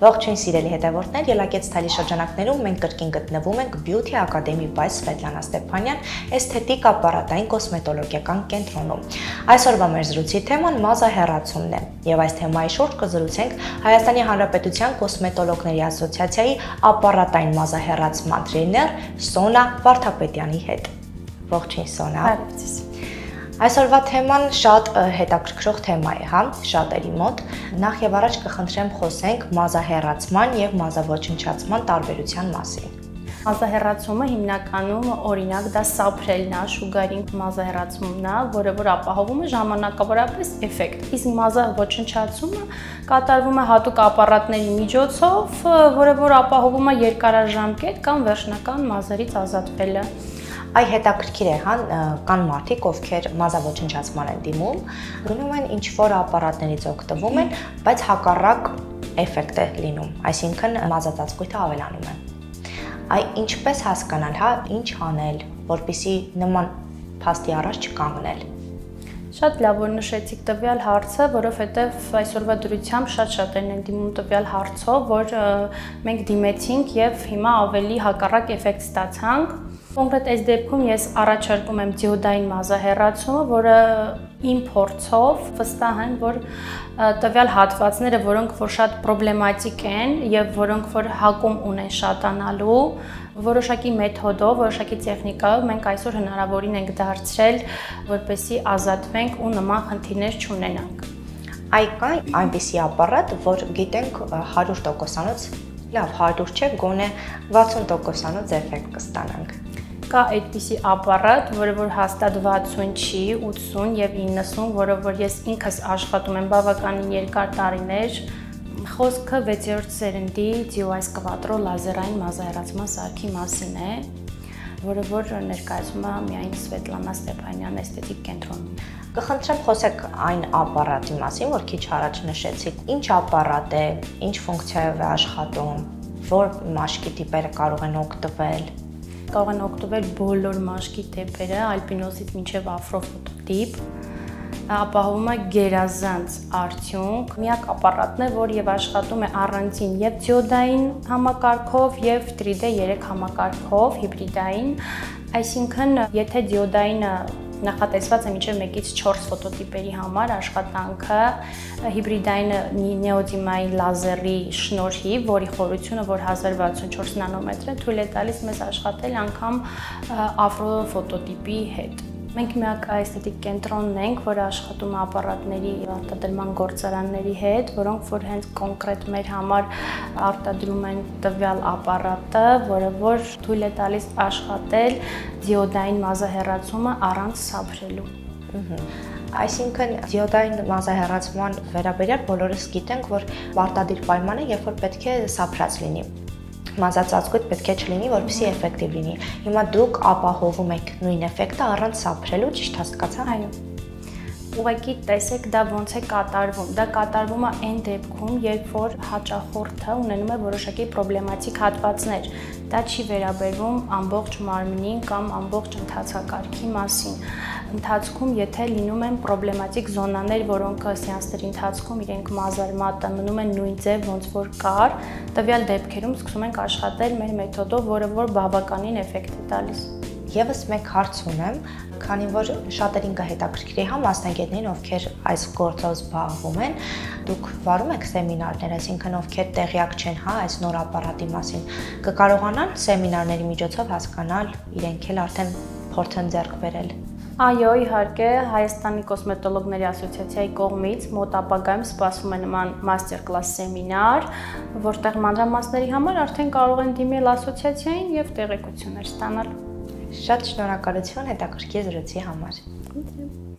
Ողջույն սիրելի հետևորդներ, Ելակեց Թալի շրջանակներում մենք կրկին գտնվում ենք Beauty Academy by Svetlana Stepanyan էսթետիկ ապարատային կոսմետոլոգիական կենտրոնում։ Այսօրվա մեր զրույցի թեման մազահեռացումն է, եւ այս թեմայի շուրջ կզրուցենք Հայաստանի Հանրապետության կոսմետոլոգների ասոցիացիայի ապարատային մազահեռացման տրեյներ Սոնա Վարդապետյանի հետ։ Ողջույն Սոնա։ Այսօրվա թեման շատ հետաքրքրող թեմա է, հա, շատերի մոտ։ Նախ եւ առաջ կխնդրեմ խոսենք մազահեռացման եւ մազավոչնչացման տարբերության մասին։ Մազահեռացումը հիմնականում օրինակ դա սափրելն է, շուգարինգ մազահեռացումն է, որը որ ապահովում է ժամանակավորապես էֆեկտ։ Իսկ մազավոչնչացումը կատարվում է հատուկ ապարատների միջոցով, որը որ ապահովում է երկարաժամկետ կամ վերջնական մազերից ազատվելը։ Այ հետաքրքիր է, հա, կան մարդիկ, ովքեր մազավոչնչացման են դիմում, գնում են ինչ-որ ապարատներից օգտվում են, բայց հակառակ էֆեկտ է լինում, այսինքն մազածածկույթը ավելանում է։ Այ ինչպես հասկանալ, հա, ինչ անել, որպեսզի նման փաստի առաջ չկանգնել։ Շատ լավ որ նշեցիք տվյալ հարցը, որովհետև այսօրվա դրությամբ շատ-շատերն են դիմում տվյալ հարցով, որ մենք դիմեցինք եւ հիմա ավելի հակառակ էֆեկտ ստացանք։ Կոնկրետ այս դեպքում ես առաջարկում եմ դիոդային մազահեռացումը, որը իմ փորձով վստահ եմ, որ տվյալ հատվածները, որոնք որ շատ պրոբլեմատիկ են եւ որոնք որ հակում ունեն շատանալու, որոշակի մեթոդով, որոշակի տեխնիկայով մենք այսօր հնարավորին ենք դարձրել, որպեսզի ազատվենք ու նման խնդիրներ չունենանք։ Այ կա այնպիսի ապարատ, որ գիտենք 100%-անոց, լավ 100 չէ, գոնե 60%-անոց էֆեկտ կստանանք։ Կա այդպիսի ապարատ, որը որ հաստատ 60 չի, 80 եւ 90, որը որ ես ինքս աշխատում եմ բավականին երկար տարիներ, խոսքը 6-րդ սերնդի DOIS Quattro լազերային մազահեռացման սարքի մասին է, որը որ ներկայացում է միայն Svetlana Stepanyan էսթետիկ կենտրոնում։ Կխնդրեմ խոսեք այն ապարատի մասին, որ քիչ առաջ նշեցիք, ինչ ապարատ է, ինչ ֆունկցիայով է աշխատում, որ մաշկի տիպերը կարող են օգտվել։ Կարող են օգտվել բոլոր մաշկի տիպերը, ալպինոզից մինչև աֆրոֆոտոտիպ, ապահովում է գերազանց արդյունք, միակ ապարատն է, որ եւ աշխատում է առանձին եւ դիոդային համակարգով եւ 3D3 համակարգով, հիբրիդային, այսինքն եթե դիոդայինը նախատեսված է մինչև 1-ից 4 ֆոտոտիպերի համար աշխատանքը, հիբրիդային նեոդիմային լազերի շնորհիվ, որի խորությունը որ 1064 նանոմետր է, թույլ է տալիս մեզ աշխատել անգամ աֆրոֆոտոտիպի հետ։ Մենք միակ էսթետիկ կենտրոնն ենք, որը աշխատում է ապարատների արտադրման գործարանների հետ, որոնք որ հենց կոնկրետ մեր համար արտադրում են տվյալ ապարատը, որը որ թույլ է տալիս աշխատել դիոդային մազահեռացումը առանց սափրելու։ Այսինքն դիոդային մազահեռացման վերաբերյալ բոլորս գիտենք, որ պարտադիր պայման է, երբ որ պետք է սափրած լինի։ Մազածածկույթ պետք է չլինի, որպեսզի էֆեկտիվ լինի։ Հիմա դուք ապահովում եք նույն էֆեկտը առանց սափրելու, ճիշտ հասկացա՞։ Այո։ Ուղղակի տեսեք դա ոնց է կատարվում։ Դա կատարվում է այն դեպքում, երբ որ հաճախորդը ունենում է որոշակի պրոբլեմատիկ հատվածներ։ Դա չի վերաբերվում ամբողջ մարմնին կամ ամբողջ ընթացակարգի մասին։ Ընթացքում եթե լինում են պրոբլեմատիկ զոնաներ, որոնք սեանսների ընթացքում իրենք մազարմատը մնում են նույն ձև, ոնց որ կար, տվյալ դեպքերում սկսում ենք աշխատել մեր մեթոդով, որը որ բավականին էֆեկտ է տալիս։ Եվս մեկ հարց ունեմ, քանի որ շատերին կհետաքրքրի հա մասնագետներին, ովքեր այս գործով զբաղվում են, դուք վարում եք սեմինարներ, այսինքն ովքեր տեղյակ չեն հա այս նոր ապարատի մասին, կկարողանան սեմինարների միջոցով հասկանալ, իրենք էլ արդեն փորձ են ձեռք բերել։ Այո, իհարկե, Հայաստանի կոսմետոլոգների ասոցիացիայի կողմից մոտ ապագայում սպասվում է նման մաստեր-կլաս սեմինար, որտեղ մանրամասների համար արդեն կարող են դիմել ասոցիացիային եւ տեղեկություններ ստանալ։ Շատ շնորհակալություն հետաքրքիր զրույցի համար։